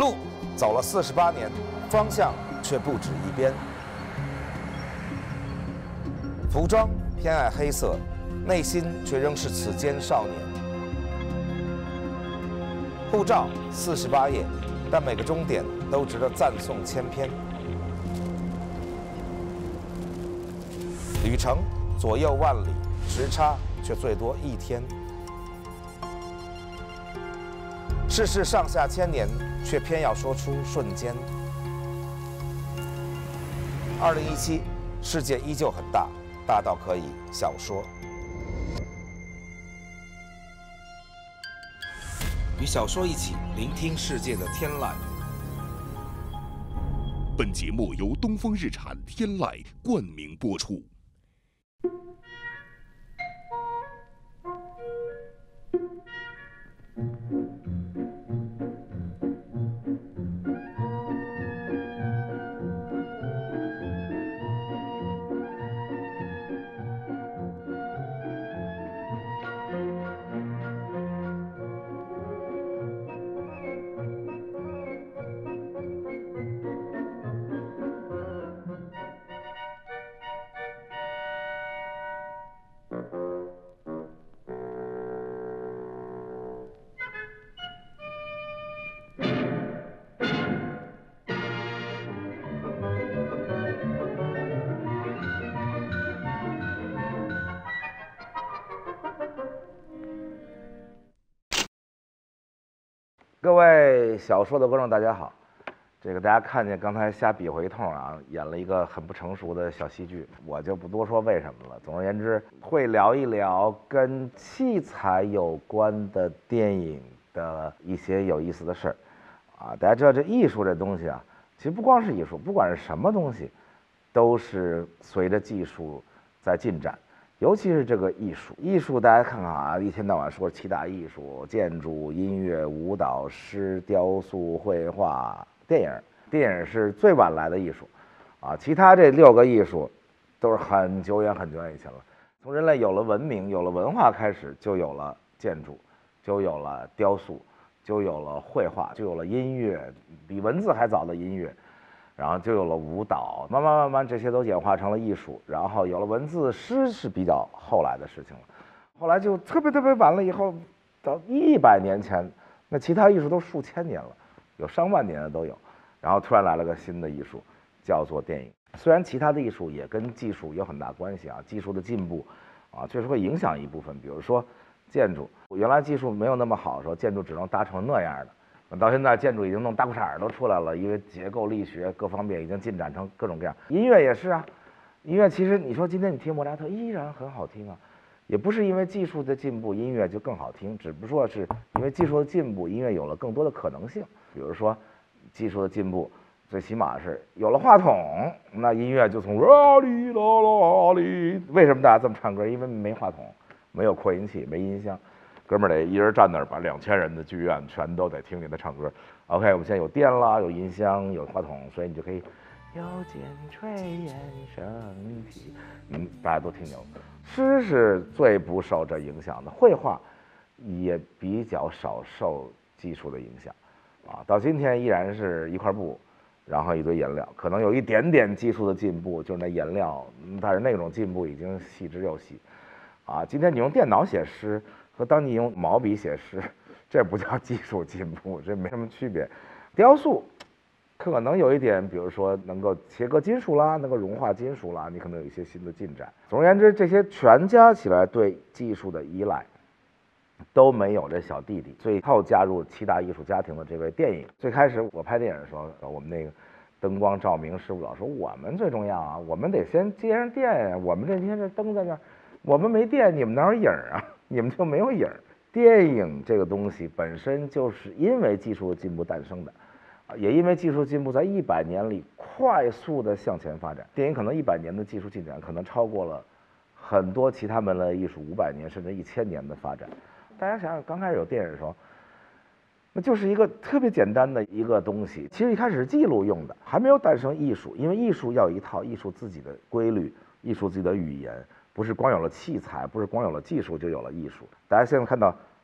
路走了48年，方向却不止一边。服装偏爱黑色，内心却仍是此间少年。护照48页，但每个终点都值得赞颂千篇。旅程左右万里，时差却最多1天。世事上下千年，却偏要说出瞬间。2017，世界依旧很大，大到可以小说。与小说一起聆听世界的天籁。 本节目由东风日产天籁冠名播出。 各位小说的观众，大家好。大家看见刚才瞎比划一通啊，演了一个很不成熟的小戏剧，我就不多说为什么了。总而言之，会聊一聊跟器材有关的电影的一些有意思的事儿啊。大家知道这艺术这东西啊，其实不光是艺术，不管是什么东西，都是随着技术在进展。尤其是这个艺术，大家看看啊，一天到晚说7大艺术：建筑、音乐、舞蹈、诗、雕塑、绘画、电影。电影是最晚来的艺术，啊，其他这6个艺术都是很久远以前了。从人类有了文明、有了文化开始，就有了建筑，就有了雕塑，就有了绘画，就有了音乐，比文字还早的音乐。然后就有了舞蹈，慢慢这些都演化成了艺术，然后有了文字，诗是比较后来的事情了。后来就特别晚了以后，到100年前，那其他艺术都数千年了，有上万年的都有。然后突然来了个新的艺术，叫做电影。虽然其他的艺术也跟技术有很大关系啊，技术的进步啊，确实会影响一部分。比如说建筑，原来技术没有那么好的时候，建筑只能搭成那样的。到现在建筑已经弄大裤衩都出来了，因为结构力学各方面已经进展成各种各样。音乐也是啊，音乐其实你说今天你听莫扎特依然很好听啊，也不是因为技术的进步音乐就更好听，只不过是因为技术的进步，音乐有了更多的可能性。比如说技术的进步，最起码是有了话筒，那音乐就从啦哩啦啦哩。为什么大家这么唱歌？因为没话筒，没有扩音器，没音箱。哥们儿得一人站那儿，把2000人的剧院全都得听见他唱歌。OK， 我们现在有电了，有音箱，有话筒，所以你就可以又见炊烟升起，大家都听见了。诗是最不受这影响的，绘画也比较少受技术的影响啊。到今天依然是一块布，然后一堆颜料，可能有一点点技术的进步，就是那颜料，但是那种进步已经细之又细啊。今天你用电脑写诗和当你用毛笔写诗，这不叫技术进步，这没什么区别。雕塑可能有一点，比如说能够切割金属啦，能够融化金属啦，你可能有一些新的进展。总而言之，这些全加起来对技术的依赖都没有这小弟弟最后加入7大艺术家庭的这位电影。最开始我拍电影的时候，我们那个灯光照明师傅老说，我们最重要啊，我们得先接上电呀，我们这天这灯在那儿，我们没电，你们哪有影啊？你们就没有影。电影这个东西本身就是因为技术的进步诞生的，也因为技术进步在100年里快速的向前发展。电影可能100年的技术进展，可能超过了很多其他门类艺术500年甚至1000年的发展。大家想想，刚开始有电影的时候，那就是一个特别简单的一个东西，其实一开始是记录用的，还没有诞生艺术，因为艺术要有一套艺术自己的规律，艺术自己的语言。不是光有了器材，不是光有了技术就有了艺术。大家现在看到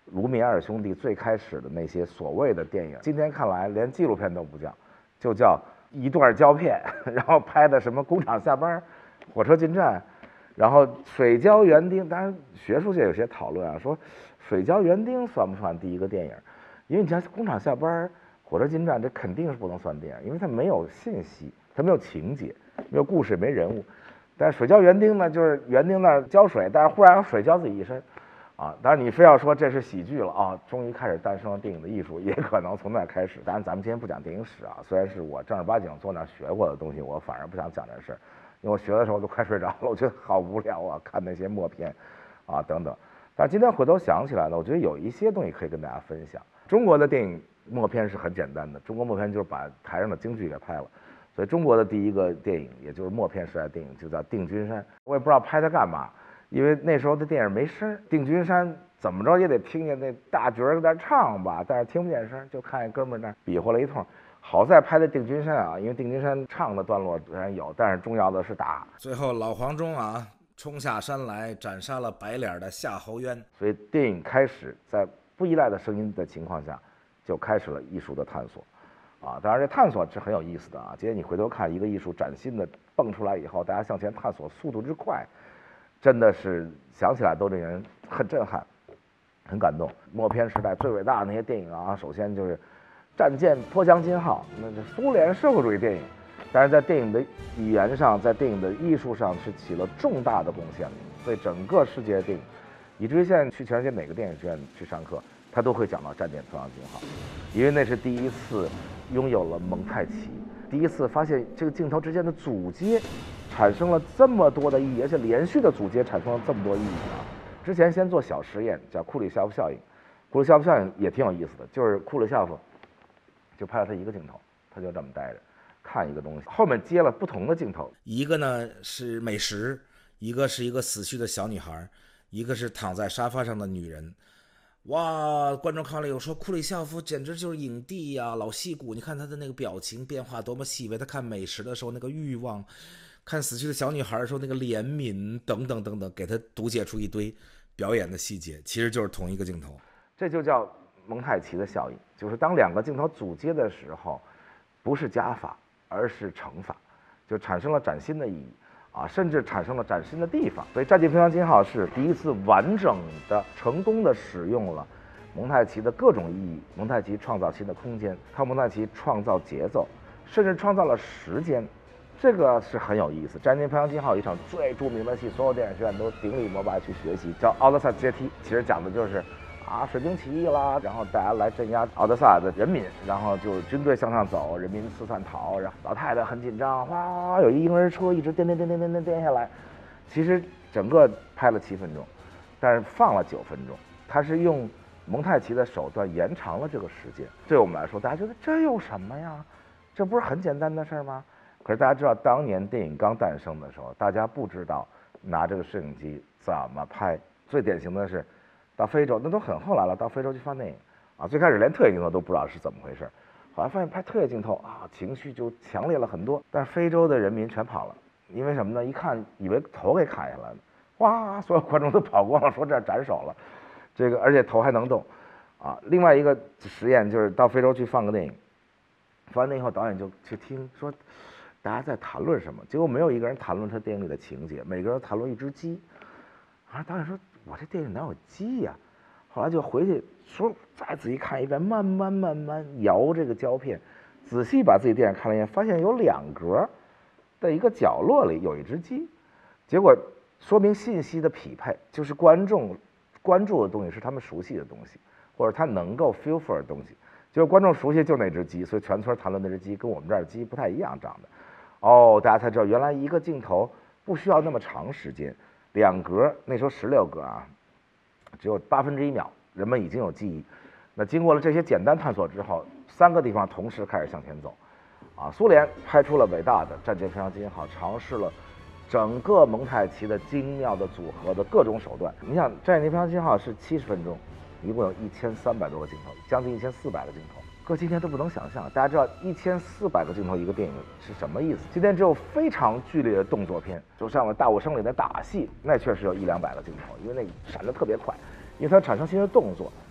卢米埃尔兄弟最开始的那些所谓的电影，今天看来连纪录片都不叫，就叫一段胶片，然后拍的什么工厂下班、火车进站，然后水胶园丁。当然学术界有些讨论啊，说水胶园丁算不算第一个电影？因为你像工厂下班、火车进站，这肯定是不能算电影，因为它没有信息，它没有情节，没有故事，没人物。但是水胶园丁呢，就是园丁那儿浇水，但是忽然有水浇自己一身。啊，当然你非要说这是喜剧了啊，终于开始诞生了电影的艺术，也可能从那儿开始。当然咱们今天不讲电影史啊，虽然是我正儿八经坐那儿学过的东西，我反而不想讲这事儿，因为我学的时候都快睡着了，我觉得好无聊啊，看那些默片啊等等。但是今天回头想起来呢，我觉得有一些东西可以跟大家分享。中国的电影默片是很简单的，中国默片就是把台上的京剧给拍了，所以中国的第一个电影，也就是默片时代电影，就叫《定军山》。我也不知道拍它干嘛。因为那时候的电影没声，定军山怎么着也得听见那大角儿在那唱吧，但是听不见声，就看一哥们儿那比划了一通。好在拍的定军山啊，因为定军山唱的段落虽然有，但是重要的是打。 最后老黄忠啊冲下山来斩杀了白脸的夏侯渊， 所以电影开始在不依赖的声音的情况下，就开始了艺术的探索。啊，当然这探索是很有意思的啊。今天你回头看一个艺术崭新的蹦出来以后，大家向前探索速度之快。真的是想起来都令人很震撼，很感动。默片时代最伟大的那些电影啊，首先就是《战舰脱江金号》，那是苏联社会主义电影，但是在电影的语言上，在电影的艺术上是起了重大的贡献的，对整个世界的电影，以至于现在去全世界哪个电影学院去上课，他都会讲到《战舰脱江金号》，因为那是第一次拥有了蒙太奇，第一次发现这个镜头之间的阻接。产生了这么多的意义，而且连续的阻接产生了这么多意义啊！之前先做小实验，叫库里肖夫效应。库里肖夫效应也挺有意思的，就是库里肖夫就拍了他一个镜头，他就这么待着看一个东西，后面接了不同的镜头， 一个呢是美食，一个是一个死去的小女孩，一个是躺在沙发上的女人。哇！观众看了有说，库里肖夫简直就是影帝呀，老戏骨！你看他的那个表情变化多么细微，他看美食的时候那个欲望。看死去的小女孩的时候，那个怜悯等等等等，给他读解出一堆表演的细节，其实就是同一个镜头。 这就叫蒙太奇的效应，就是当两个镜头阻接的时候，不是加法，而是乘法，就产生了崭新的意义啊，甚至产生了崭新的地方。所以《战舰脱江金号》是第一次完整的、成功的使用了蒙太奇的各种意义。蒙太奇创造新的空间，靠蒙太奇创造节奏，甚至创造了时间。这个是很有意思。《战舰脱江金号》一场最著名的戏，所有电影学院都顶礼膜拜去学习，叫《奥德萨阶梯》。其实讲的就是水兵起义啦，然后大家来镇压奥德萨的人民，然后就军队向上走，人民四散逃，然后老太太很紧张，哗，有一婴儿车一直颠下来。其实整个拍了7分钟，但是放了9分钟，它是用蒙太奇的手段延长了这个时间。对我们来说，大家觉得这有什么呀？这不是很简单的事吗？可是大家知道，当年电影刚诞生的时候，大家不知道拿这个摄影机怎么拍。最典型的是到非洲，那都很后来了，到非洲去放电影啊，最开始连特写镜头都不知道是怎么回事，后来发现拍特写镜头啊，情绪就强烈了很多。但是非洲的人民全跑了，因为什么呢？一看以为头给砍下来了，哇，所有观众都跑光了，说这斩首了，这个而且头还能动啊。另外一个实验就是到非洲去放个电影，放完电影以后，导演就去听说大家在谈论什么，结果没有一个人谈论他电影里的情节，每个人谈论一只鸡。啊，导演说：“我这电影哪有鸡呀？”后来就回去说再仔细看一遍，慢慢摇这个胶片，仔细把自己电影看了一遍，发现有2格的一个角落里有一只鸡。结果说明信息的匹配，就是观众关注的东西是他们熟悉的东西，或者他能够 feel for 的东西。就是观众熟悉就那只鸡，所以全村谈论那只鸡跟我们这儿鸡不太一样长的。哦，大家才知道原来一个镜头不需要那么长时间，2格那时候16格啊，只有1/8秒，人们已经有记忆。那经过了这些简单探索之后，3个地方同时开始向前走，啊，苏联拍出了伟大的战舰脱江金号，尝试了整个蒙太奇的精妙的组合的各种手段。你想，战舰脱江金号是70分钟，一共有1300多个镜头，将近1400个镜头。搁今天都不能想象，大家知道1400个镜头一个电影是什么意思？今天只有非常剧烈的动作片，就像《大武生》里的打戏，那确实有100-200个镜头，因为那闪得特别快，因为它产生新的动作，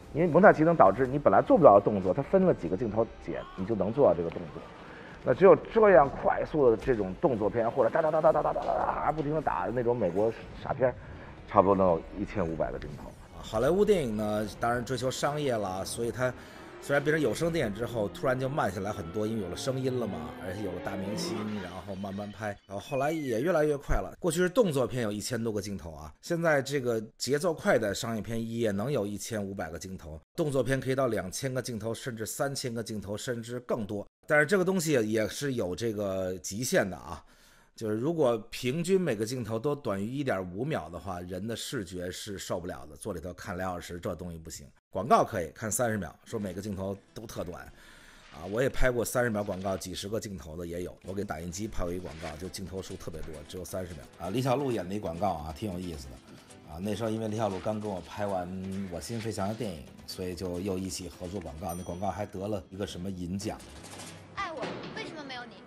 因为蒙太奇能导致你本来做不到的动作，它分了几个镜头剪，你就能做到这个动作。那只有这样快速的这种动作片，或者哒哒哒哒哒哒哒哒不停的打的那种美国傻片，差不多能有1500个镜头。 好莱坞电影呢，当然追求商业了，所以它虽然变成有声电影之后，突然就慢下来很多，因为有了声音了嘛，而且有了大明星，然后慢慢拍，然后后来也越来越快了。过去是动作片有1000多个镜头啊，现在这个节奏快的商业片也能有1500个镜头，动作片可以到2000个镜头，甚至3000个镜头，甚至更多。但是这个东西也是有这个极限的啊。就是如果平均每个镜头都短于1.5秒的话，人的视觉是受不了的。坐里头看2小时，这东西不行。广告可以看30秒，说每个镜头都特短，啊，我也拍过30秒广告，几十个镜头的也有。我给打印机拍过一广告，就镜头数特别多，只有30秒。啊，李小璐演的一广告啊，挺有意思的。啊，那时候因为李小璐刚跟我拍完《我心飞翔》的电影，所以就又一起合作广告。那广告还得了一个什么银奖。 爱我，为什么没有你？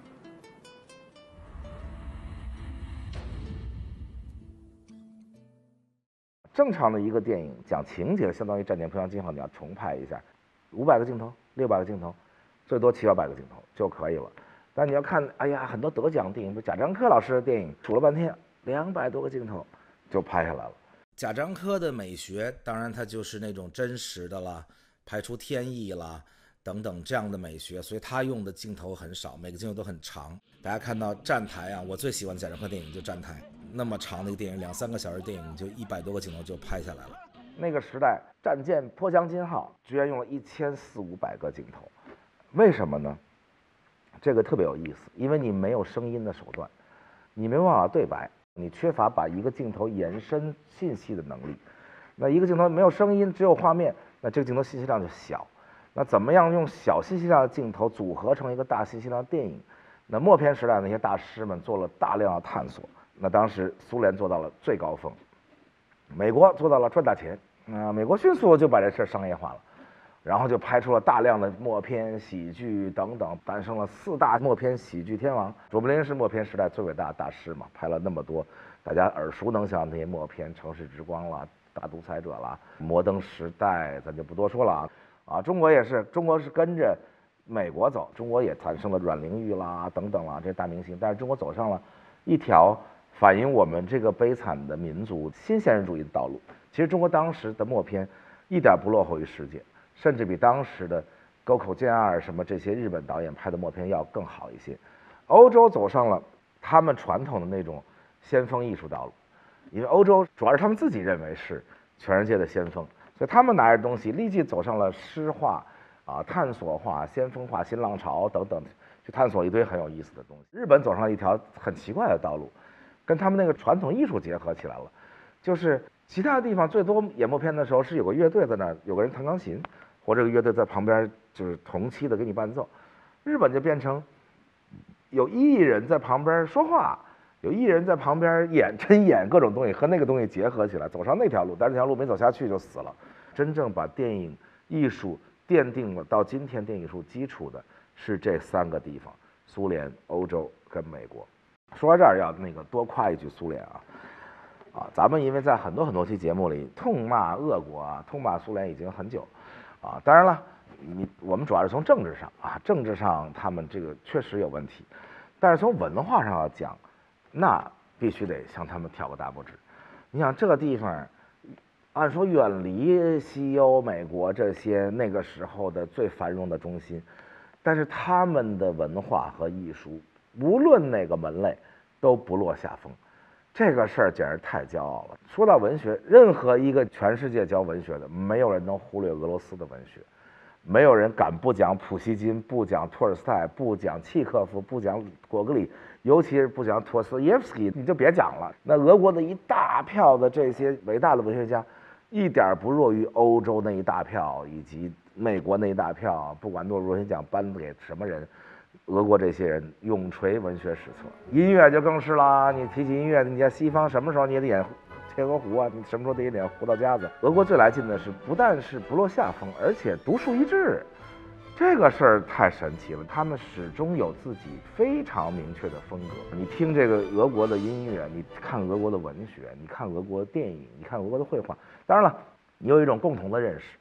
正常的一个电影讲情节，相当于《战舰扑翔金号》，你要重拍一下，500个镜头、600个镜头，最多700-800个镜头就可以了。但你要看，哎呀，很多得奖电影，比如贾樟柯老师的电影，数了半天200多个镜头就拍下来了。 贾樟柯的美学，当然它就是那种真实的啦，拍出天意啦等等这样的美学，所以他用的镜头很少，每个镜头都很长。大家看到站台啊，我最喜欢的贾樟柯电影就站台，那么长的一个电影，2-3个小时电影就100多个镜头就拍下来了。 那个时代，战舰破江金号居然用了1400-500个镜头，为什么呢？这个特别有意思，因为你没有声音的手段，你没办法对白，你缺乏把一个镜头延伸信息的能力。那一个镜头没有声音，只有画面，那这个镜头信息量就小。那怎么样用小信息量的镜头组合成一个大信息量的电影？那默片时代那些大师们做了大量的探索。那当时苏联做到了最高峰，美国做到了赚大钱，美国迅速就把这事商业化了，然后就拍出了大量的默片、喜剧等等，诞生了4大默片喜剧天王。卓别林是默片时代最伟大的大师嘛，拍了那么多大家耳熟能详的那些默片，《城市之光》啦，《大独裁者》啦，《摩登时代》咱就不多说了啊。中国也是，中国是跟着美国走，中国也产生了阮玲玉啦等等啦这些大明星，但是中国走上了一条反映我们这个悲惨的民族新现实主义的道路。其实中国当时的默片一点不落后于世界，甚至比当时的沟口健二什么这些日本导演拍的默片要更好一些。欧洲走上了他们传统的那种先锋艺术道路，因为欧洲主要是他们自己认为是全世界的先锋，所以他们拿着东西立即走上了诗化探索化、先锋化、新浪潮等等，去探索一堆很有意思的东西。日本走上了一条很奇怪的道路，跟他们那个传统艺术结合起来了。就是其他地方最多演默片的时候是有个乐队在那儿，有个人弹钢琴，或者这个乐队在旁边就是同期的给你伴奏。日本就变成有艺人在旁边说话，有艺人在旁边真演各种东西，和那个东西结合起来，走上那条路，但是那条路没走下去就死了。真正把电影艺术奠定了到今天电影艺术基础的是这3个地方：苏联、欧洲跟美国。说到这儿要多夸一句苏联咱们因为在很多期节目里痛骂俄国痛骂苏联已经很久当然了，我们主要是从政治上政治上他们这个确实有问题，但是从文化上要讲，那必须得向他们挑个大拇指。你想这个地方，按说远离西欧、美国这些那个时候的最繁荣的中心，但是他们的文化和艺术，无论哪个门类都不落下风。这个事儿简直太骄傲了。说到文学，任何一个全世界教文学的，没有人能忽略俄罗斯的文学，没有人敢不讲普希金，不讲托尔斯泰，不讲契诃夫，不讲果戈里，尤其是不讲陀思耶夫斯基，你就别讲了。那俄国的一大票的这些伟大的文学家，一点不弱于欧洲那一大票，以及美国那一大票，不管诺贝尔文学奖颁给什么人，俄国这些人永垂文学史册。音乐就更是啦，你提起音乐，你在西方什么时候你也得演天鹅湖你什么时候得演胡桃夹子。俄国最来劲的是，不但是不落下风，而且独树一帜。这个事儿太神奇了，他们始终有自己非常明确的风格。你听这个俄国的音乐，你看俄国的文学，你看俄国的电影，你看俄国的绘画，当然了，你有一种共同的认识，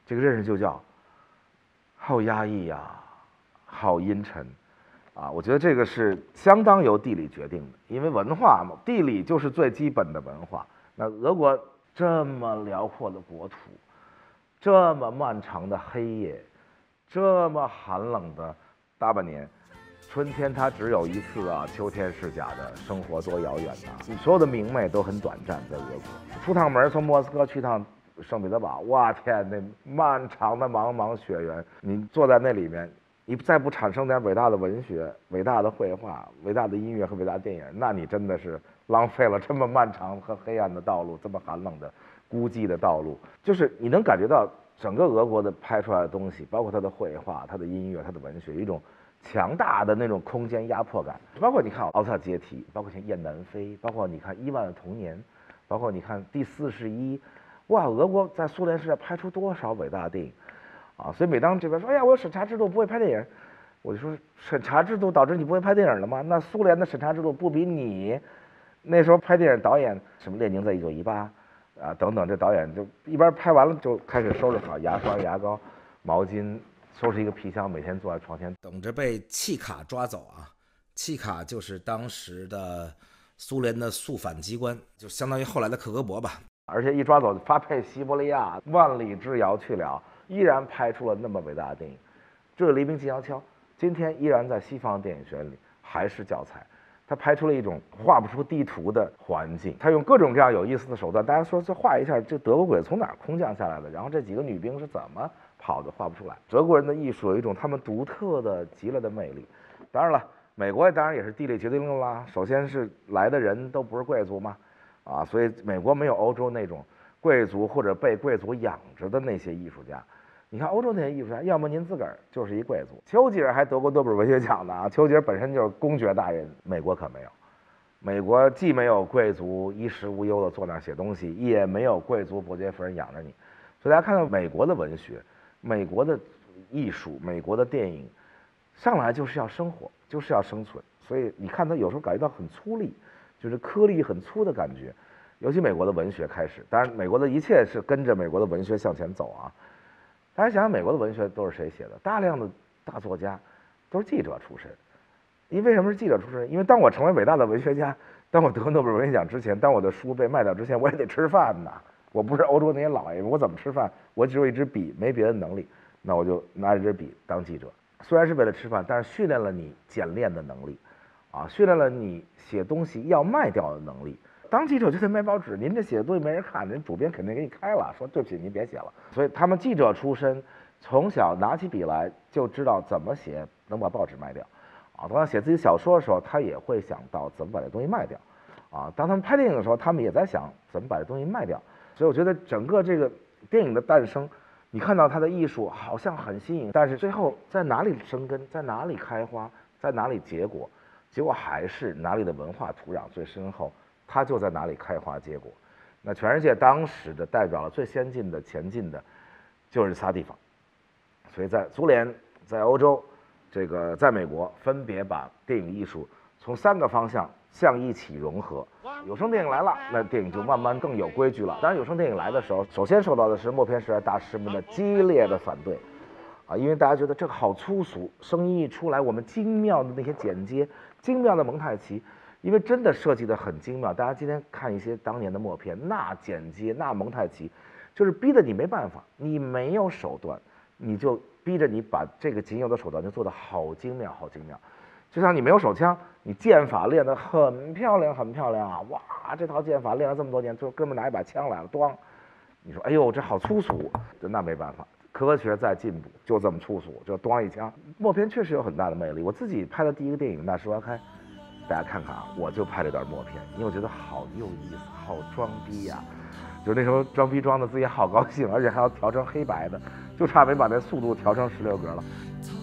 这个认识就叫好压抑呀，好阴沉啊。我觉得这个是相当由地理决定的，因为文化嘛，地理就是最基本的文化。那俄国这么辽阔的国土，这么漫长的黑夜，这么寒冷的大半年，春天它只有一次啊，秋天是假的，生活多遥远呐！所有的明媚都很短暂，在俄国。出趟门，从莫斯科去趟圣彼得堡，哇天，那漫长的茫茫雪原，你坐在那里面，你再不产生点伟大的文学、伟大的绘画、伟大的音乐和伟大的电影，那你真的是浪费了这么漫长和黑暗的道路，这么寒冷的孤寂的道路。就是你能感觉到整个俄国的拍出来的东西，包括它的绘画、它的音乐、它的文学，有一种强大的那种空间压迫感。包括你看《奥特阶梯》，包括像《雁南飞》，包括你看《伊万的童年》，包括你看《第41》，哇，俄国在苏联时代拍出多少伟大的电影啊！所以每当这边说，哎呀，我有审查制度不会拍电影，我就说审查制度导致你不会拍电影了吗？那苏联的审查制度不比你那时候拍电影导演什么列宁在1918啊等等，这导演就一边拍完了就开始收拾好牙刷、牙膏、毛巾，收拾一个皮箱，每天坐在床前等着被契卡抓走啊。契卡就是当时的苏联的肃反机关，就相当于后来的克格勃吧。 而且一抓走发配西伯利亚，万里之遥去了，依然拍出了那么伟大的电影。这个《黎明静悄悄》今天依然在西方电影学院里还是教材。他拍出了一种画不出地图的环境，他用各种各样有意思的手段。大家说，这画一下，这德国鬼从哪儿空降下来的？然后这几个女兵是怎么跑的？画不出来。德国人的艺术有一种他们独特的极了的魅力。当然了，美国当然也是地理决定论啦。首先是来的人都不是贵族嘛，啊，所以美国没有欧洲那种贵族或者被贵族养着的那些艺术家。你看欧洲那些艺术家，要么您自个儿就是一贵族。丘吉尔还得过诺贝尔文学奖呢啊！丘吉尔本身就是公爵大人，美国可没有。美国既没有贵族衣食无忧的坐那儿写东西，也没有贵族伯爵夫人养着你。所以大家看到美国的文学、美国的艺术、美国的电影，上来就是要生活，就是要生存。所以你看他有时候感觉到很粗粝，就是颗粒很粗的感觉。尤其美国的文学开始，当然美国的一切是跟着美国的文学向前走啊。大家想想，美国的文学都是谁写的？大量的大作家都是记者出身。因为什么是记者出身？因为当我成为伟大的文学家，当我得诺贝尔文学奖之前，当我的书被卖掉之前，我也得吃饭呐。我不是欧洲那些老爷们，我怎么吃饭？我只有一支笔，没别的能力，那我就拿一支笔当记者。虽然是为了吃饭，但是训练了你简练的能力，啊，训练了你写东西要卖掉的能力。当记者就得卖报纸，您这写的东西没人看，人主编肯定给你开了，说对不起，您别写了。所以他们记者出身，从小拿起笔来就知道怎么写能把报纸卖掉，啊，当他写自己小说的时候，他也会想到怎么把这东西卖掉，啊，当他们拍电影的时候，他们也在想怎么把这东西卖掉。所以我觉得整个这个电影的诞生，你看到它的艺术好像很新颖，但是最后在哪里生根，在哪里开花，在哪里结果，结果还是哪里的文化土壤最深厚。它就在哪里开花结果。那全世界当时的代表了最先进的前进的，就是仨地方。所以在苏联、在欧洲、在美国，分别把电影艺术从3个方向向一起融合。有声电影来了，那电影就慢慢更有规矩了。当然，有声电影来的时候，首先受到的是默片时代大师们的激烈的反对，啊，因为大家觉得这个好粗俗，声音一出来，我们精妙的那些剪接、精妙的蒙太奇。因为真的设计得很精妙，大家今天看一些当年的默片，那剪接那蒙太奇，就是逼得你没办法，你没有手段，你就逼着你把这个仅有的手段就做得好精妙，好精妙。就像你没有手枪，你剑法练得很漂亮，很漂亮啊！哇，这套剑法练了这么多年，最后哥们拿一把枪来了，咣！你说，哎呦，这好粗俗，那没办法，科学在进步，就这么粗俗，就咣一枪。默片确实有很大的魅力，我自己拍的第一个电影《那时花开》。大家看看啊，我就拍了段默片，因为我觉得好有意思，好装逼呀，就那时候装逼装的自己好高兴，而且还要调成黑白的，就差没把那速度调成16格了。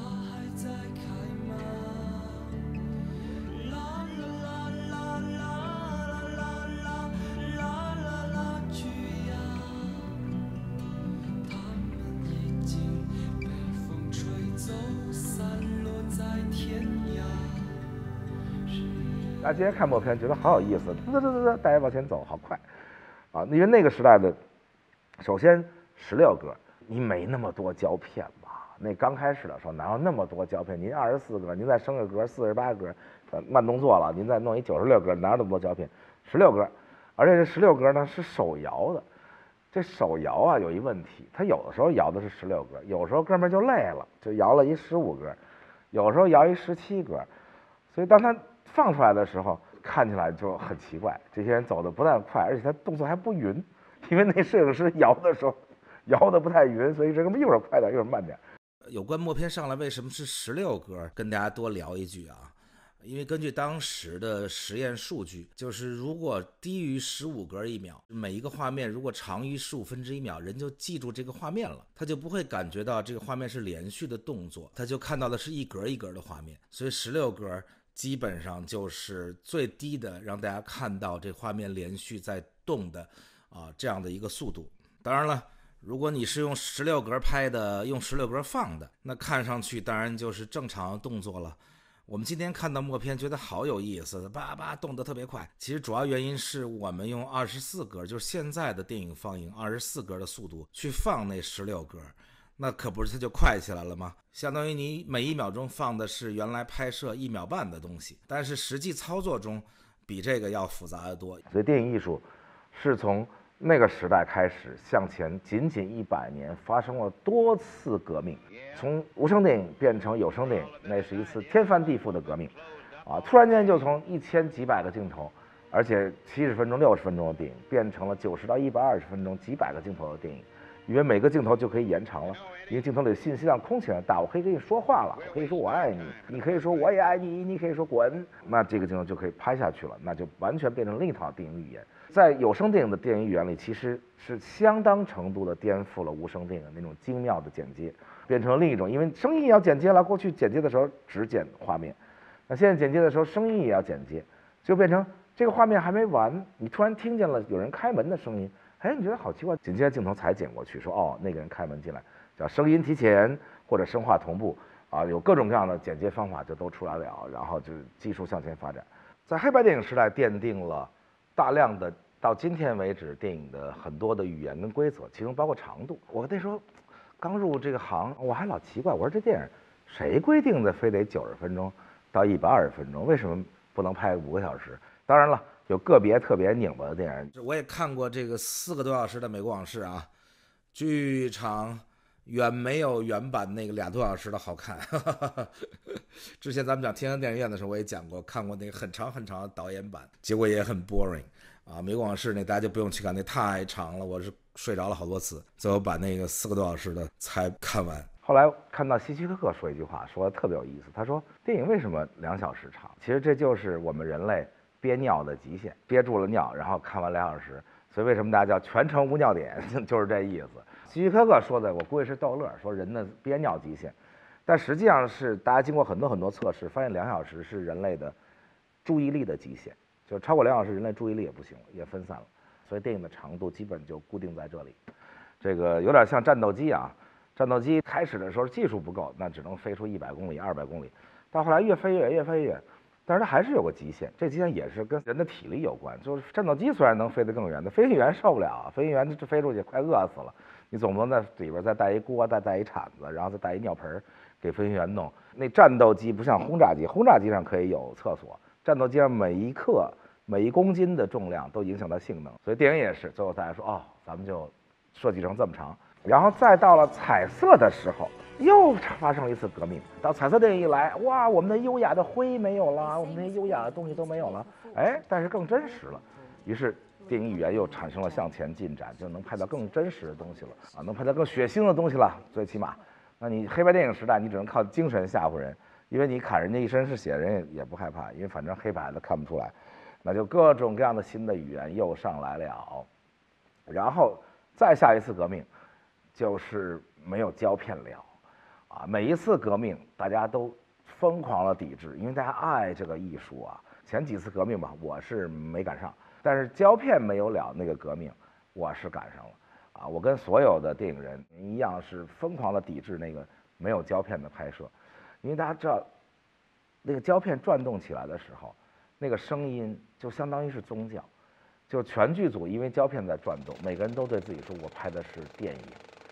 大家今天看默片觉得好有意思，嘚，大家往前走，好快，啊，因为那个时代的，首先16格， 你没那么多胶片吧？那刚开始的时候哪有那么多胶片？您24格，您再升个格48格，慢动作了，您再弄一96格，哪有那么多胶片？16格，而且这16格呢是手摇的。这手摇啊有一问题，它有的时候摇的是16格，有时候哥们儿就累了，就摇了一15格，有时候摇一17格，所以当他放出来的时候，看起来就很奇怪。这些人走的不但快，而且他动作还不匀，因为那摄影师摇的时候摇的不太匀，所以这个一会儿快点，一会儿慢点。 有关默片上来为什么是16格，跟大家多聊一句啊。因为根据当时的实验数据，就是如果低于15格一秒，每一个画面如果长于1/15秒，人就记住这个画面了，他就不会感觉到这个画面是连续的动作，他就看到的是一格一格的画面。所以16格基本上就是最低的让大家看到这画面连续在动的这样的一个速度。当然了，如果你是用16格拍的，用16格放的，那看上去当然就是正常的动作了。我们今天看到默片觉得好有意思，叭叭动得特别快。其实主要原因是我们用24格，就是现在的电影放映24格的速度去放那16格，那可不是它就快起来了吗？相当于你每1秒钟放的是原来拍摄1秒半的东西，但是实际操作中比这个要复杂得多。 所以电影艺术是从那个时代开始向前仅仅100年发生了多次革命，从无声电影变成有声电影，那是一次天翻地覆的革命，突然间就从1000几百个镜头，而且70分钟、60分钟的电影，变成了90到120分钟几百个镜头的电影，因为每个镜头就可以延长了，因为镜头里的信息量空前大，我可以跟你说话了，我可以说我爱你，你可以说我也爱你，你可以说滚，那这个镜头就可以拍下去了，那就完全变成另一套电影语言。在有声电影的电影语言里，其实是相当程度的颠覆了无声电影那种精妙的剪接，变成了另一种，因为声音也要剪接了，过去剪接的时候只剪画面，那现在剪接的时候声音也要剪接，就变成这个画面还没完，你突然听见了有人开门的声音，哎，你觉得好奇怪，紧接着镜头才剪过去，说哦，那个人开门进来，叫声音提前或者声画同步有各种各样的剪接方法就都出来了，然后就技术向前发展，在黑白电影时代奠定了大量的到今天为止电影的很多的语言跟规则，其中包括长度。我那时候刚入这个行，我还老奇怪，我说这电影谁规定的非得90分钟到120分钟，为什么不能拍5个小时？当然了，有个别特别拧巴的电影， 我也看过这个4个多小时的美国往事啊，剧场远没有原版那个2多小时的好看。之前咱们讲天堂电影院的时候，我也讲过，看过那个很长很长的导演版，结果也很 boring 美国往事那大家就不用去看，那太长了，我是睡着了好多次，最后把那个4个多小时的才看完。 后来看到希区柯克说一句话，说的特别有意思，他说电影为什么2小时长？其实这就是我们人类憋尿的极限，憋住了尿，然后看完2小时，所以为什么大家叫全程无尿点，就是这意思。希区柯克说的，我估计是逗乐，说人的憋尿极限，但实际上是大家经过很多测试，发现2小时是人类的注意力的极限，就超过2小时，人类注意力也不行了，也分散了，所以电影的长度基本就固定在这里。这个有点像战斗机啊，战斗机开始的时候技术不够，那只能飞出100公里、200公里，到后来越飞越远，但是它还是有个极限，这极限也是跟人的体力有关。就是战斗机虽然能飞得更远，那飞行员受不了，飞行员这飞出去快饿死了，你总不能在里边再带一锅、再带一铲子，然后再带一尿盆给飞行员弄。那战斗机不像轰炸机，轰炸机上可以有厕所，战斗机上每一克、每1公斤的重量都影响到性能，所以电影也是。最后大家说哦，咱们就设计成这么长，然后再到了彩色的时候，又发生了一次革命。到彩色电影一来，哇，我们的优雅的灰没有了，我们那些优雅的东西都没有了，哎，但是更真实了。于是电影语言又产生了向前进展，就能拍到更真实的东西了能拍到更血腥的东西了。最起码，那你黑白电影时代，你只能靠精神吓唬人，因为你砍人家一身是血，人也不害怕，因为反正黑白的看不出来。那就各种各样的新的语言又上来了，然后再下一次革命，就是没有胶片了。每一次革命大家都疯狂的抵制，因为大家爱这个艺术啊。前几次革命吧，我是没赶上，但是胶片没有了那个革命，我是赶上了我跟所有的电影人一样，是疯狂的抵制那个没有胶片的拍摄，因为大家知道，那个胶片转动起来的时候，那个声音就相当于是宗教，就全剧组因为胶片在转动，每个人都对自己说我拍的是电影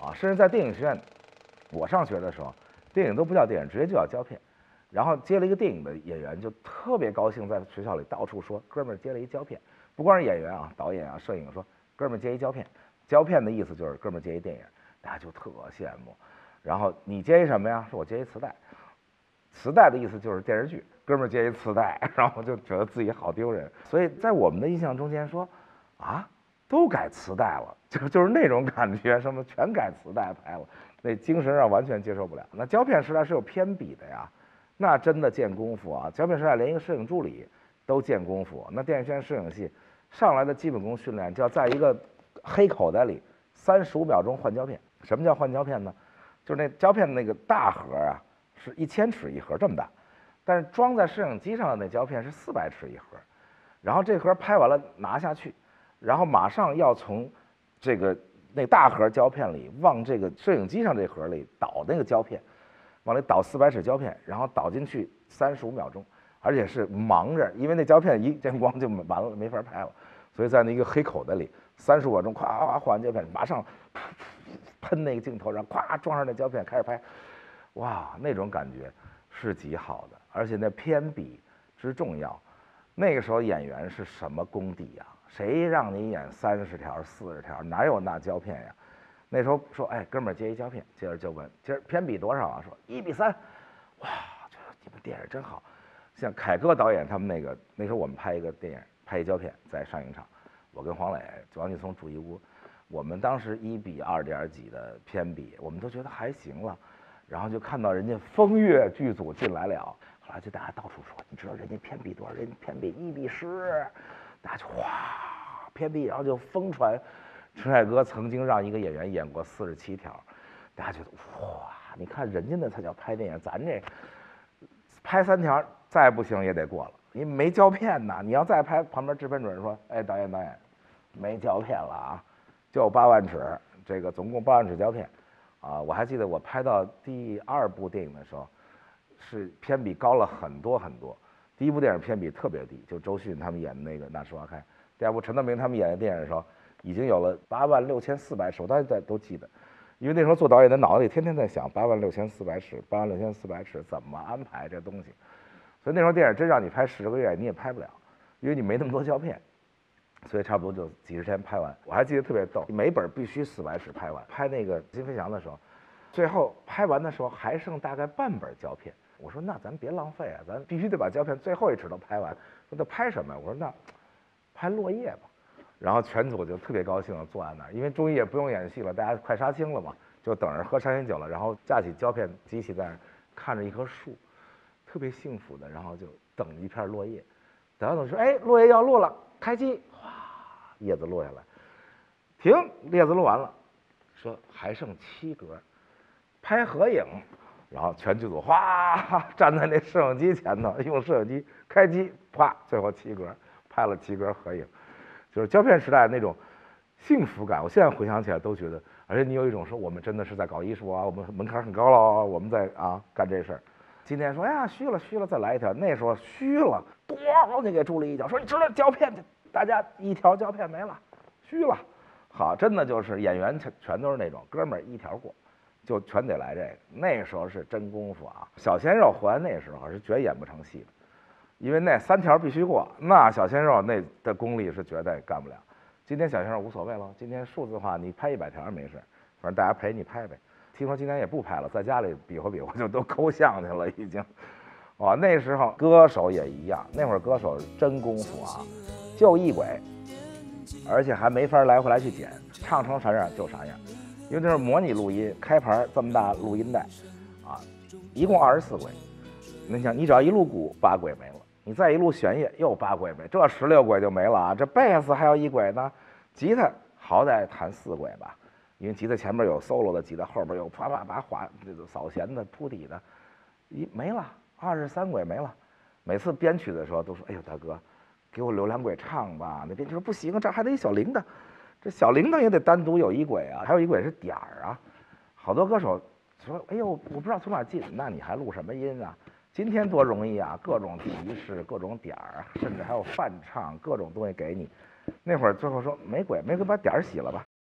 啊，甚至在电影学院，我上学的时候，电影都不叫电影，直接就叫胶片。然后接了一个电影的演员就特别高兴，在学校里到处说：“哥们儿接了一胶片。”不光是演员啊，导演啊、摄影说：“哥们儿接一胶片。”胶片的意思就是哥们儿接一电影，大家就特羡慕。然后你接一什么呀？说我接一磁带。磁带的意思就是电视剧，哥们儿接一磁带，然后就觉得自己好丢人。所以在我们的印象中间说，啊，都改磁带了，就是那种感觉，什么全改磁带拍了，那精神上完全接受不了。那胶片时代是有偏比的呀。那真的见功夫啊！胶片时代连一个摄影助理都见功夫。那电影学院摄影系上来的基本功训练，就要在一个黑口袋里35秒钟换胶片。什么叫换胶片呢？就是那胶片的那个大盒啊，是1000尺一盒这么大，但是装在摄影机上的那胶片是400尺一盒。然后这盒拍完了拿下去，然后马上要从那大盒胶片里往这个摄影机上这盒里倒那个胶片。往里倒400尺胶片，然后倒进去35秒钟，而且是忙着，因为那胶片一见光就完了，没法拍了，所以在那一个黑口袋里，35秒钟，咵咵换完胶片，马上喷那个镜头，然后咵装上那胶片开始拍，哇，那种感觉是极好的，而且那偏比之重要。那个时候演员是什么功底呀？谁让你演30条、40条，哪有那胶片呀？那时候说，哎，哥们儿接一胶片，接着就问，今儿偏比多少啊？说1:3，哇，觉得你们电影真好。像凯歌导演他们那时候我们拍一个电影，拍一胶片在上影厂，我跟黄磊、王劲松住一屋，我们当时1:2点几的偏比，我们都觉得还行了。然后就看到人家风月剧组进来了，后来就大家到处说，你知道人家偏比多少？人家偏比1:10，大家就哇偏比，然后就疯传。陈凯歌曾经让一个演员演过47条，大家觉得哇，你看人家那才叫拍电影，咱这拍3条再不行也得过了，因为没胶片呐。你要再拍，旁边制片主任说，哎，导演，没胶片了啊，就8万尺，这个总共8万尺胶片，啊，我还记得我拍到第2部电影的时候，是偏比高了很多很多。第1部电影偏比特别低，就周迅他们演的那个《那时花开》，第2部陈道明他们演的电影的时候。已经有了86400尺，我到现在都记得，因为那时候做导演的脑子里天天在想86400尺，86400尺怎么安排这东西，所以那时候电影真让你拍10个月你也拍不了，因为你没那么多胶片，所以差不多就几十天拍完。我还记得特别逗，每本必须400尺拍完。拍那个《金飞翔》的时候，最后拍完的时候还剩大概半本胶片，我说那咱别浪费啊，咱必须得把胶片最后1尺都拍完。说那拍什么呀？我说那拍落叶吧。然后全组就特别高兴地坐在那儿，因为终于也不用演戏了，大家快杀青了嘛，就等着喝山泉酒了。然后架起胶片机器在那儿看着一棵树，特别幸福的，然后就等一片落叶。等说，哎，落叶要落了，开机，哗，叶子落下来，停，叶子落完了，说还剩7格，拍合影。然后全剧组哗站在那摄影机前头，用摄影机开机，啪，最后7格，拍了7格合影。就是胶片时代那种幸福感，我现在回想起来都觉得，而且你有一种说我们真的是在搞艺术啊，我们门槛很高了，我们在干这事儿。今天说哎呀虚了，再来一条。那时候虚了，咚就给助理一脚，说你知道胶片，大家1条胶片没了，虚了。好，真的就是演员全都是那种哥们儿1条过，就全得来这个。那时候是真功夫啊！小鲜肉活在那时候是绝演不成戏的。因为那3条必须过，那小鲜肉那的功力是绝对干不了。今天小鲜肉无所谓了，今天数字化，你拍100条没事，反正大家陪你拍呗。听说今天也不拍了，在家里比划就都抠像去了已经。哇，那时候歌手也一样，那会儿歌手真功夫啊，就1轨，而且还没法来回来去剪，唱成啥样就啥样。因为这是模拟录音，开盘这么大录音带，啊，一共24轨。你想，你只要一路鼓8轨没了。你再一路弦乐又8轨没，这16轨就没了啊！这贝斯还有1轨呢，吉他好歹弹4轨吧，因为吉他前面有 solo 的，吉他后边有啪啪啪滑这个扫弦的铺底的，没了，23轨没了。每次编曲的时候都说：“哎呦大哥，给我留2轨唱吧。”那编曲说：“不行，这还得一小铃铛，这小铃铛也得单独有1轨啊，还有1轨是点儿啊。”好多歌手说：“哎呦，我不知道从哪进，那你还录什么音啊？”今天多容易啊，各种提示，各种点儿，甚至还有翻唱，各种东西给你。那会儿最后说没轨，把点儿洗了吧。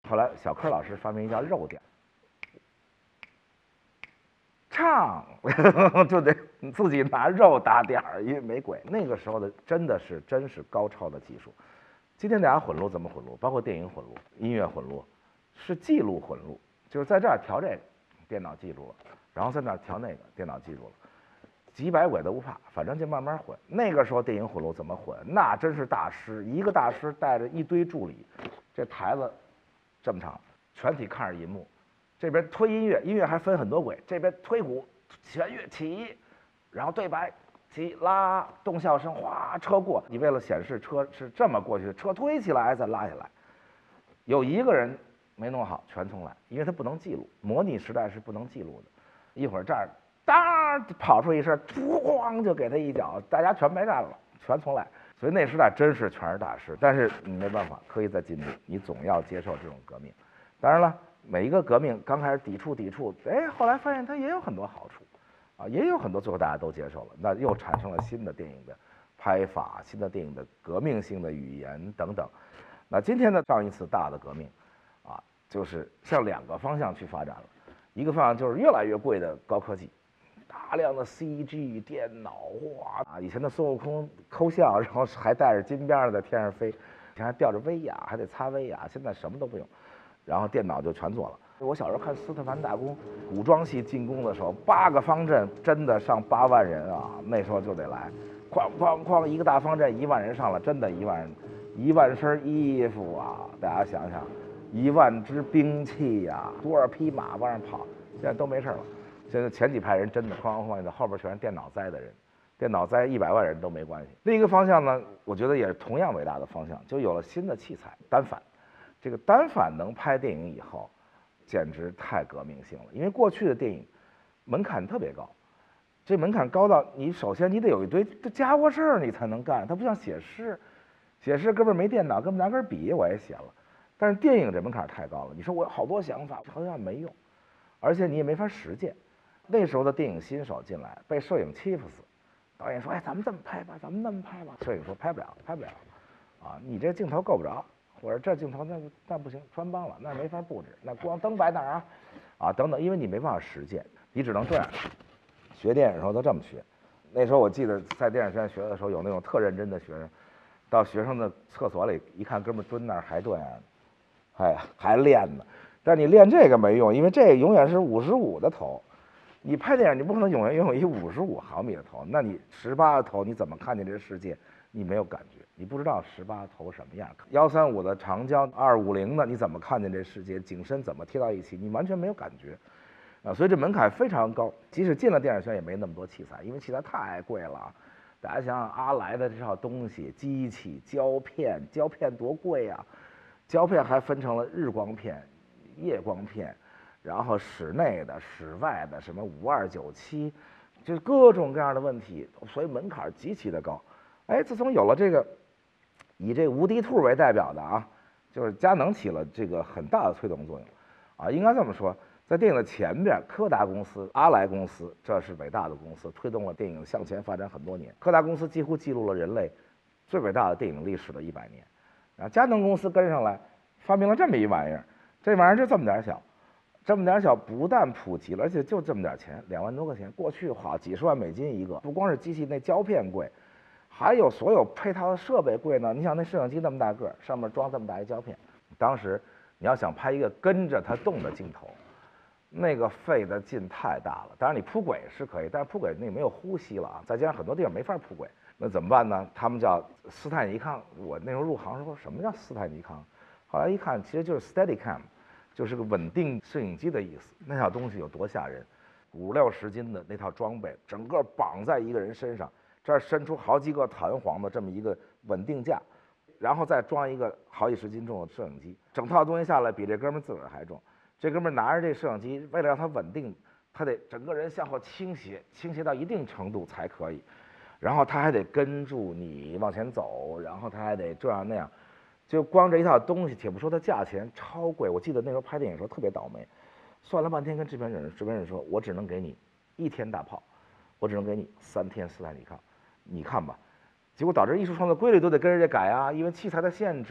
后来小柯老师发明一叫肉点，唱就得自己拿肉打点儿，因为没轨。那个时候的真是高超的技术。今天大家混录怎么混录？包括电影混录、音乐混录，是记录混录，就是在这儿调这个，电脑记住了，然后在那儿调那个，电脑记住了。几百轨都不怕，反正就慢慢混。那个时候电影混录怎么混？那真是大师，一个大师带着一堆助理，这台子这么长，全体看着银幕，这边推音乐，音乐还分很多轨，这边推鼓，弦乐起，然后对白起拉，动笑声哗，车过，你为了显示车是这么过去的，车推起来再拉下来，有一个人没弄好，全重来，因为他不能记录，模拟时代是不能记录的，一会儿这儿。当跑出一声，咣就给他一脚，大家全没干了，全重来。所以那时代真是全是大师，但是你没办法，科技在进步，你总要接受这种革命。当然了，每一个革命刚开始抵触，哎，后来发现它也有很多好处，啊，也有很多最后大家都接受了，那又产生了新的电影的拍法，新的电影的革命性的语言等等。那今天的上一次大的革命，啊，就是向两个方向去发展了，一个方向就是越来越贵的高科技。大量的 CG 电脑哇啊！以前的孙悟空抠像，然后还带着金边在天上飞，以前还吊着威亚，还得擦威亚，现在什么都不用，然后电脑就全做了。我小时候看斯特凡大公古装戏进攻的时候，8个方阵真的上8万人啊，那时候就得来，哐哐哐一个大方阵1万人上了，真的1万人，1万身衣服啊！大家想想，1万支兵器呀，多少匹马往上跑，现在都没事了。现在前几排人真的哐哐哐的，后边全是电脑栽的人，电脑栽100万人都没关系。另一个方向呢，我觉得也是同样伟大的方向，就有了新的器材单反。这个单反能拍电影以后，简直太革命性了。因为过去的电影门槛特别高，这门槛高到你首先你得有一堆家伙事儿你才能干，它不像写诗，写诗根本没电脑，根本拿根笔我也写了。但是电影这门槛太高了，你说我有好多想法，好像没用，而且你也没法实践。那时候的电影新手进来被摄影欺负死，导演说：“哎，咱们这么拍吧，咱们那么拍吧。”摄影说：“拍不了，拍不了，啊，你这镜头够不着，或者这镜头那不行，穿帮了，那没法布置，那光灯摆哪儿啊？啊，等等，因为你没办法实践，你只能这样。学电影的时候都这么学。那时候我记得在电影学院学的时候，有那种特认真的学生，到学生的厕所里一看，哥们蹲那儿还对，还练呢。但你练这个没用，因为这个永远是55的头。”你拍电影，你不可能永远拥有一55毫米的头，那你18的头，你怎么看见这个世界？你没有感觉，你不知道18头什么样。135的长焦，250的，你怎么看见这世界？景深怎么贴到一起？你完全没有感觉，啊，所以这门槛非常高。即使进了电影学院，也没那么多器材，因为器材太贵了。大家想想阿莱的这套东西，机器、胶片多贵啊！胶片还分成了日光片、夜光片。然后室内的、室外的，什么5297，就是各种各样的问题，所以门槛极其的高。哎，自从有了这个，以这无敌兔为代表的啊，就是佳能起了这个很大的推动作用，啊，应该这么说，在电影的前边，柯达公司、阿莱公司，这是伟大的公司，推动了电影向前发展很多年。柯达公司几乎记录了人类最伟大的电影历史的100年，然后佳能公司跟上来，发明了这么一玩意儿，这玩意儿就这么点小。这么点小，不但普及了，而且就这么点钱，2万多块钱。过去好几十万美金一个，不光是机器那胶片贵，还有所有配套的设备贵呢。你想那摄影机那么大个，上面装这么大一胶片，当时你要想拍一个跟着它动的镜头，那个费的劲太大了。当然你铺轨是可以，但是铺轨那没有呼吸了啊，再加上很多地方没法铺轨，那怎么办呢？他们叫斯泰尼康。我那时候入行说什么叫斯泰尼康，后来一看其实就是 Steadicam。就是个稳定摄影机的意思。那套东西有多吓人，50、60斤的那套装备，整个绑在一个人身上，这儿伸出好几个弹簧的这么一个稳定架，然后再装一个好几十斤重的摄影机，整套东西下来比这哥们自个儿还重。这哥们拿着这摄影机，为了让它稳定，他得整个人向后倾斜到一定程度才可以，然后他还得跟住你往前走，然后他还得这样那样。就光这一套东西，且不说它价钱超贵。我记得那时候拍电影的时候特别倒霉，算了半天跟制片人说，我只能给你1天大炮，我只能给你3天斯坦尼康，你看吧。结果导致艺术创作规律都得跟着这改啊，因为器材的限制，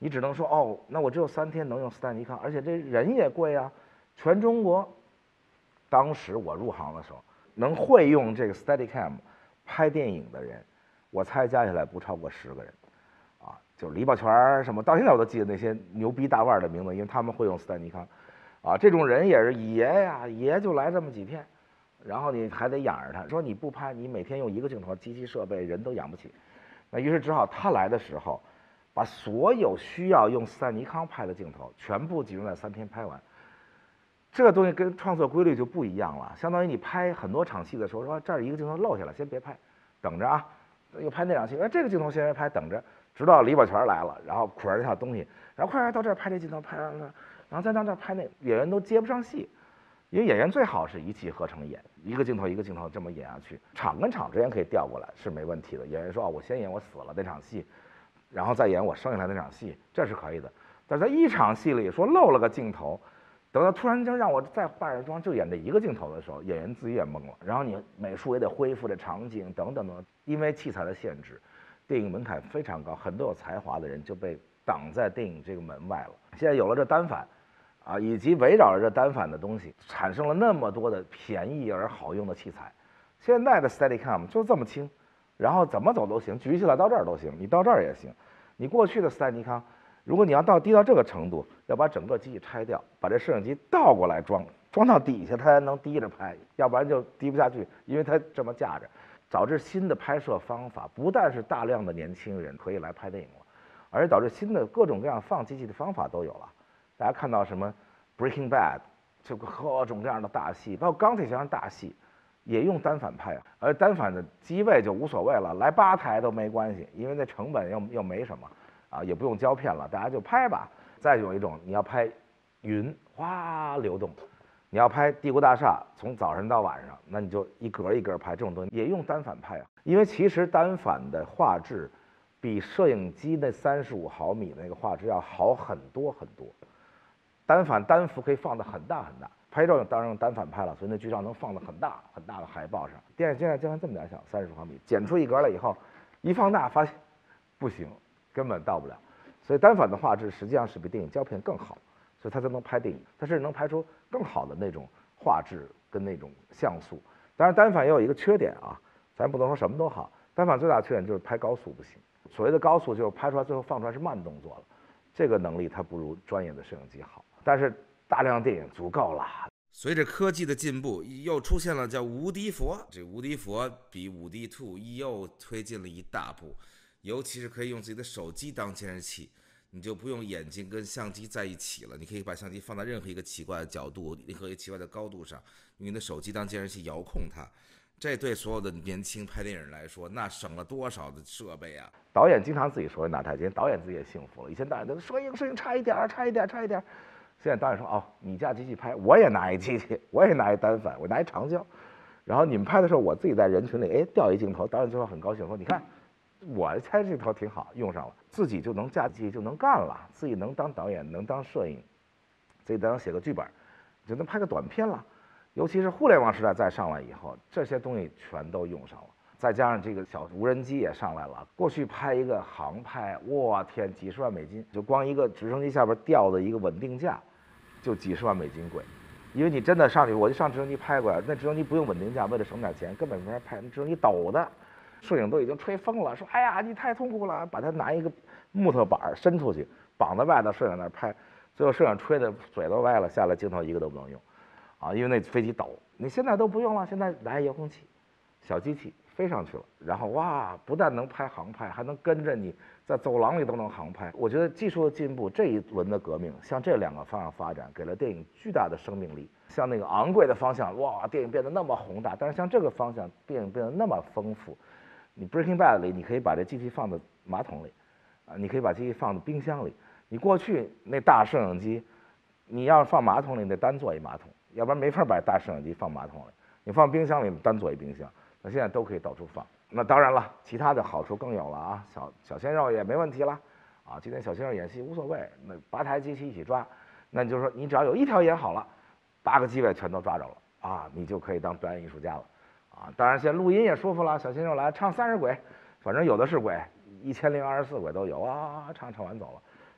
你只能说哦，那我只有3天能用斯坦尼康，而且这人也贵啊。全中国，当时我入行的时候，能会用这个 Steadicam 拍电影的人，我猜加起来不超过10个人，啊，就是李宝全什么，到现在我都记得那些牛逼大腕的名字，因为他们会用斯坦尼康，啊，这种人也是爷呀，爷就来这么几片，然后你还得养着他，说你不拍，你每天用1个镜头，机器设备人都养不起，那于是只好他来的时候，把所有需要用斯坦尼康拍的镜头全部集中在3天拍完。这个东西跟创作规律就不一样了，相当于你拍很多场戏的时候，说这儿一个镜头漏下了，先别拍，等着啊，又拍那场戏，这个镜头先别拍，等着，直到李宝全来了，然后捆着这套东西，然后快到这儿拍这镜头，拍完了，然后再到这儿拍那，演员都接不上戏，因为演员最好是一气呵成演，一个镜头一个镜头这么演下去，场跟场之间可以调过来是没问题的。演员说我先演我死了那场戏，然后再演我生下来那场戏，这是可以的。但是在一场戏里说漏了个镜头。等到突然间让我再化着妆就演这1个镜头的时候，演员自己也懵了，然后你美术也得恢复这场景等等等，因为器材的限制，电影门槛非常高，很多有才华的人就被挡在电影这个门外了。现在有了这单反，啊，以及围绕着这单反的东西，产生了那么多的便宜而好用的器材。现在的 Steadicam 就这么轻，然后怎么走都行，举起来到这儿都行，你到这儿也行。你过去的斯坦尼康。如果你要低到这个程度，要把整个机器拆掉，把这摄影机倒过来装到底下，它才能低着拍，要不然就低不下去，因为它这么架着。导致新的拍摄方法，不但是大量的年轻人可以来拍电影了，而且导致新的各种各样放机器的方法都有了。大家看到什么 Breaking Bad， 这个各种各样的大戏，包括钢铁侠大戏，也用单反拍啊，而单反的机位就无所谓了，来8台都没关系，因为那成本又没什么。啊，也不用胶片了，大家就拍吧。再有一种，你要拍云哗流动，你要拍帝国大厦从早上到晚上，那你就一格一格拍，这种东西也用单反拍啊。因为其实单反的画质比摄影机那35毫米的那个画质要好很多很多。单反单幅可以放得很大很大，拍照当然用单反拍了，所以那剧照能放得很大很大的海报上。电影现在就像这么点小，30毫米，剪出一格来以后，一放大发现不行。根本到不了，所以单反的画质实际上是比电影胶片更好，所以它才能拍电影，它是能拍出更好的那种画质跟那种像素。当然单反也有一个缺点啊，咱不能说什么都好，单反最大的缺点就是拍高速不行。所谓的高速就是拍出来最后放出来是慢动作了，这个能力它不如专业的摄影机好，但是大量电影足够了。 随着科技的进步，又出现了叫无敌佛，这无敌佛比五 D2 又推进了一大步。尤其是可以用自己的手机当监视器，你就不用眼睛跟相机在一起了，你可以把相机放在任何一个奇怪的角度，任何一个奇怪的高度上，用你的手机当监视器遥控它。这对所有的年轻拍电影来说，那省了多少的设备啊！ 导演经常自己手里拿台阶，导演自己也幸福了。以前导演都摄影差一点。现在导演说哦，你架机器拍，我也拿一机器，我也拿一单反，我拿一长焦，然后你们拍的时候，我自己在人群里调一镜头，导演最后很高兴说你看。我猜这套挺好，用上了，自己就能架机就能干了，自己能当导演，能当摄影，自己能写个剧本，就能拍个短片了。尤其是互联网时代再上来以后，这些东西全都用上了。再加上这个小无人机也上来了，过去拍一个航拍，我天，几十万美金，就光一个直升机下边吊的一个稳定架，就几十万美金贵。因为你真的上去，我就上直升机拍过，那直升机不用稳定架，为了省点钱，根本没法拍，那直升机抖的。摄影都已经吹疯了，说：“哎呀，你太痛苦了！”把他拿一个木头板伸出去，绑在外头，摄影那拍，最后摄影吹的嘴都歪了，下来镜头一个都不能用，啊，因为那飞机抖。你现在都不用了，现在来遥控器，小机器飞上去了，然后哇，不但能拍航拍，还能跟着你在走廊里都能航拍。我觉得技术的进步，这一轮的革命，向这2个方向发展，给了电影巨大的生命力。像那个昂贵的方向，哇，电影变得那么宏大；但是像这个方向，电影变得那么丰富。你 Breaking Bad 里，你可以把这机器放到马桶里，啊，你可以把机器放到冰箱里。你过去那大摄影机，你要是放马桶里，得单做一马桶，要不然没法把大摄影机放马桶里。你放冰箱里，单做一冰箱。那现在都可以到处放。那当然了，其他的好处更有了啊，小鲜肉也没问题了，啊，今天小鲜肉演戏无所谓，那8台机器一起抓，那你就说你只要有1条演好了，8个机位全都抓着了啊，你就可以当表演艺术家了。啊，当然现在录音也舒服了，小鲜肉来唱30轨，反正有的是轨，1024轨都有啊，唱完走了。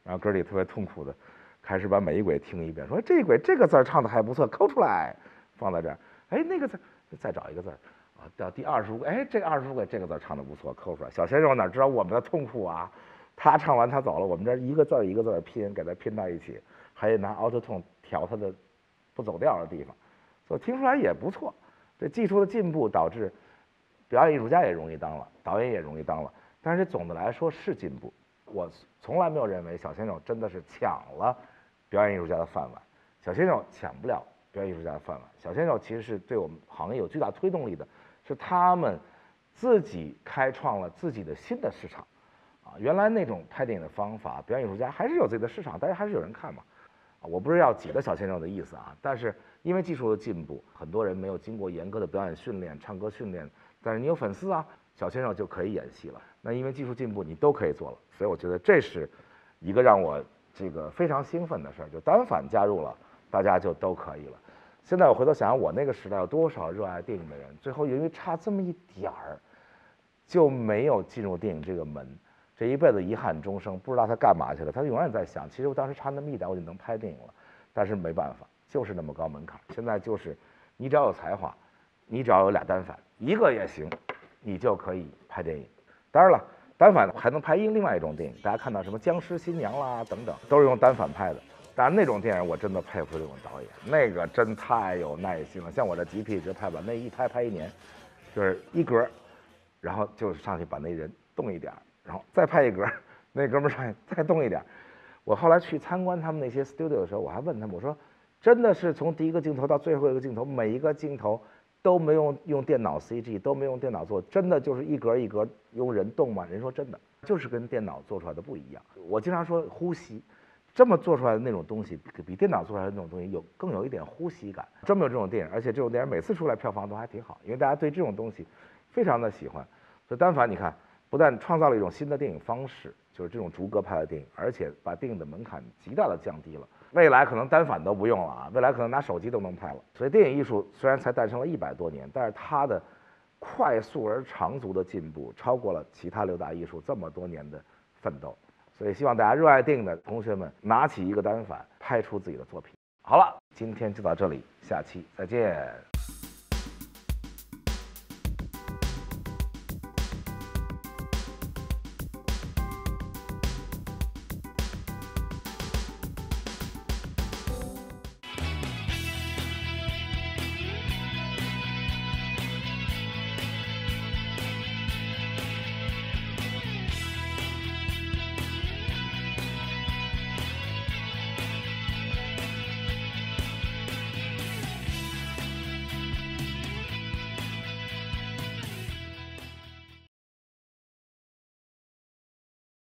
然后哥儿几个特别痛苦的开始把每一轨听一遍，说这一轨这个字儿唱的还不错，抠出来放在这儿，哎那个字再找一个字儿啊，到第25轨，哎这25轨这个字儿唱的不错，抠出来。小鲜肉哪知道我们的痛苦啊？他唱完他走了，我们这一个字儿一个字儿拼，给它拼到一起，还得拿 auto tune 调它的不走调的地方，所以听出来也不错。这技术的进步导致表演艺术家也容易当了，导演也容易当了，但是总的来说是进步。我从来没有认为小鲜肉真的是抢了表演艺术家的饭碗，小鲜肉抢不了表演艺术家的饭碗。小鲜肉其实是对我们行业有巨大推动力的，是他们自己开创了自己的新的市场。原来那种拍电影的方法，表演艺术家还是有自己的市场，大家还是有人看嘛。我不是要挤得小鲜肉的意思啊，但是因为技术的进步，很多人没有经过严格的表演训练、唱歌训练，但是你有粉丝啊，小鲜肉就可以演戏了。那因为技术进步，你都可以做了，所以我觉得这是一个让我这个非常兴奋的事儿，就单反加入了，大家就都可以了。现在我回头想想，我那个时代有多少热爱电影的人，最后因为差这么一点儿，就没有进入电影这个门。这一辈子遗憾终生，不知道他干嘛去了。他永远在想，其实我当时差那么一点，我就能拍电影了。但是没办法，就是那么高门槛。现在就是，你只要有才华，你只要有俩单反，一个也行，你就可以拍电影。当然了，单反还能拍另外一种电影，大家看到什么《僵尸新娘》啦等等，都是用单反拍的。当然那种电影我真的佩服这种导演，那个真太有耐心了。像我这极品直拍吧，那一拍1年，就是一格，然后就上去把那人动一点。然后再拍一格，那哥们上去再动一点。我后来去参观他们那些 studio 的时候，我还问他们，我说，真的是从第一个镜头到最后一个镜头，每一个镜头都没用电脑 CG， 都没用电脑做，真的就是一格一格用人动吗？人说真的，就是跟电脑做出来的不一样。我经常说呼吸，这么做出来的那种东西，比电脑做出来的那种东西更有一点呼吸感。专门有这种电影，而且这种电影每次出来票房都还挺好，因为大家对这种东西非常的喜欢。所以单反你看，不但创造了一种新的电影方式，就是这种逐格拍的电影，而且把电影的门槛极大的降低了。未来可能单反都不用了啊，未来可能拿手机都能拍了。所以电影艺术虽然才诞生了100多年，但是它的快速而长足的进步，超过了其他6大艺术这么多年的奋斗。所以希望大家热爱电影的同学们拿起一个单反，拍出自己的作品。好了，今天就到这里，下期再见。